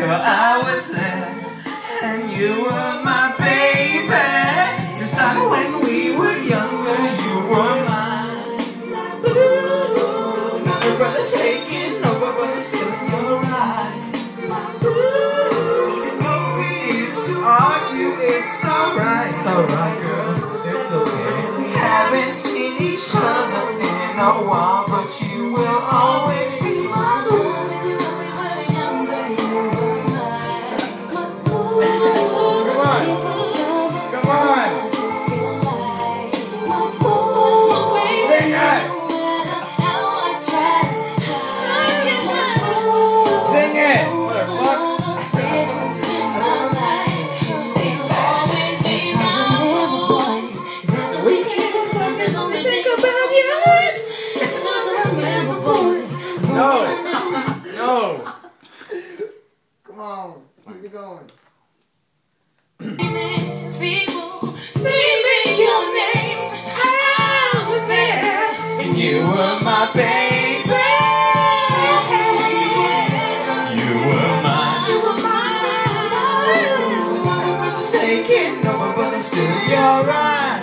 girl, I was there, and you were my baby. It started when we were younger, you were mine. Ooh, now your brother's taking over, but it's still your right. Ooh, you know we used to argue, it's alright. It's alright, girl, it's okay. We haven't seen each other in a while, but you will always be my love. No! Come on, keep it going. People screaming your name, I was there, and you were my baby. You were mine. you were mine. Taking over, but I'm still your right.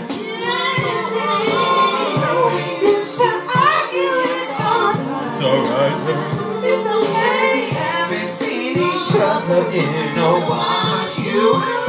It's okay. Haven't seen each other in a while, but you